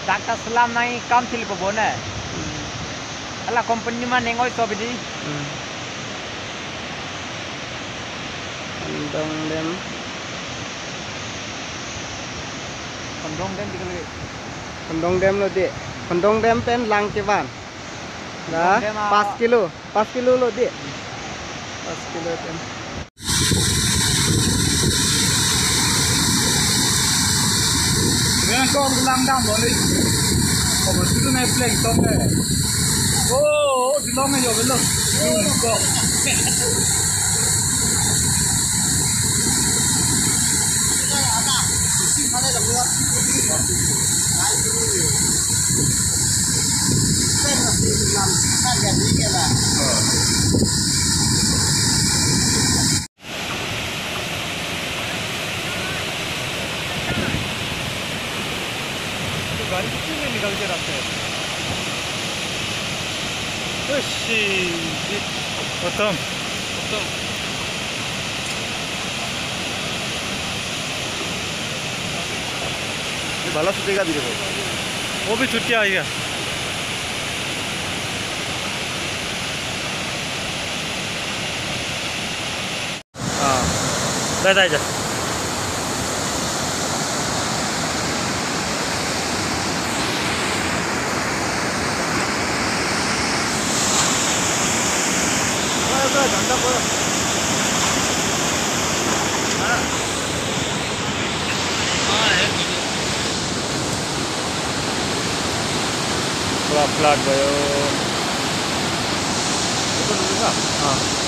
Dakta selam naik kam til pebona. Ala company mana nengoi so bidi. Kondong dem dikali. Kondong dem lo di. Kondong dem pen lang kevan. Lah 5 kilo lo di. 5 kilo tem. Dengan kau ulang dam boleh. Kau mesti tu naik plane top ni. Oh, di long ni jauh belum. Kau. गाड़ी कितने में निकल के रखते हैं? खत्म भला सुटेगा धीरे वो भी छुट्टी आएगा। हाँ बैठ जा। धंधा करो फ्लैट भयो। हाँ